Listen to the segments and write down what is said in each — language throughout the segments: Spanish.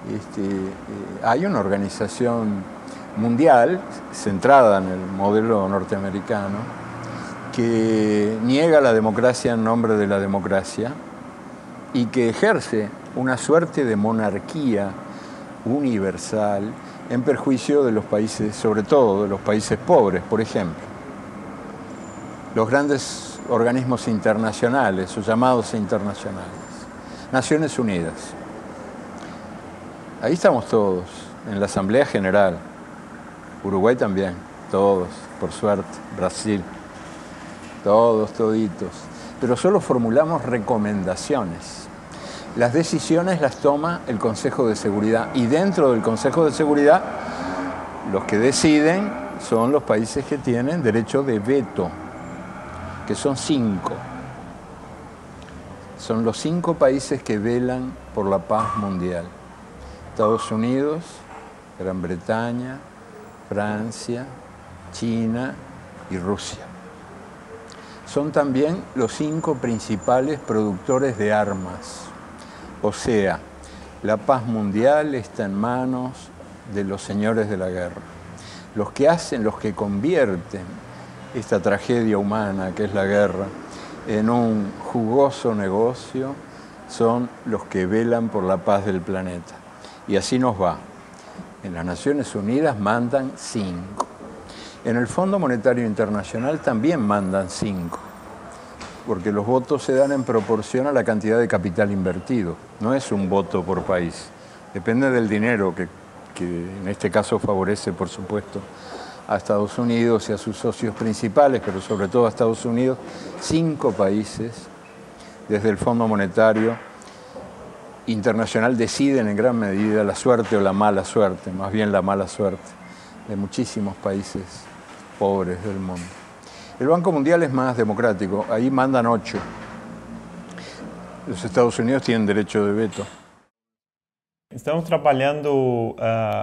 hay una organización mundial centrada en el modelo norteamericano que niega la democracia en nombre de la democracia y que ejerce una suerte de monarquía universal en perjuicio de los países, sobre todo de los países pobres, por ejemplo. Los grandes organismos internacionales, o llamados internacionales, Naciones Unidas. Ahí estamos todos, en la Asamblea General. Uruguay también, todos, por suerte, Brasil, todos, toditos. Pero solo formulamos recomendaciones. Las decisiones las toma el Consejo de Seguridad y dentro del Consejo de Seguridad los que deciden son los países que tienen derecho de veto, que son 5. Son los 5 países que velan por la paz mundial. Estados Unidos, Gran Bretaña, Francia, China y Rusia. Son también los 5 principales productores de armas. O sea, la paz mundial está en manos de los señores de la guerra. Los que hacen, los que convierten esta tragedia humana que es la guerra en un jugoso negocio son los que velan por la paz del planeta. Y así nos va. En las Naciones Unidas mandan 5. En el Fondo Monetario Internacional también mandan 5. Porque los votos se dan en proporción a la cantidad de capital invertido. No es un voto por país. Depende del dinero que en este caso favorece, por supuesto, a Estados Unidos y a sus socios principales, pero sobre todo a Estados Unidos. 5 países, desde el Fondo Monetario Internacional, deciden en gran medida la suerte o la mala suerte, más bien la mala suerte, de muchísimos países pobres del mundo. El Banco Mundial es más democrático, ahí mandan 8. Los Estados Unidos tienen derecho de veto. Estamos trabalhando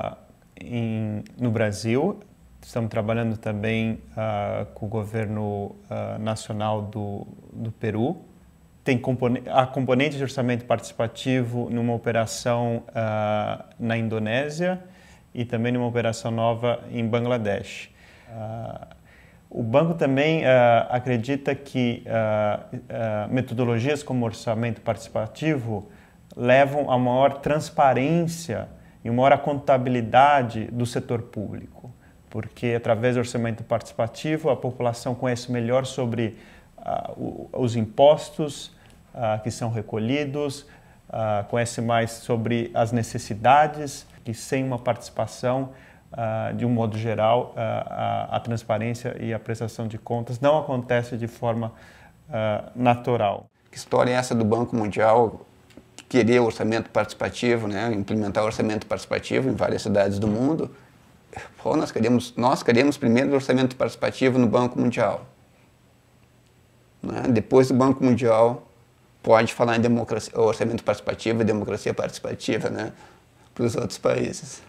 no Brasil, estamos trabalhando também com o governo nacional do Peru. Há componente de orçamento participativo numa operação na Indonésia e também numa operação nova em Bangladesh. O banco também acredita que metodologias como orçamento participativo levam a maior transparência e maior contabilidade do setor público, porque através do orçamento participativo a população conhece melhor sobre os impostos que são recolhidos, conhece mais sobre as necessidades e sem uma participação de um modo geral, a transparência e a prestação de contas não acontece de forma natural. Que história é essa do Banco Mundial que queria orçamento participativo, né? Implementar orçamento participativo em várias cidades do mundo? Pô, nós queremos primeiro orçamento participativo no Banco Mundial. Né? Depois do Banco Mundial, pode falar em orçamento participativo e democracia participativa, né? Para os outros países.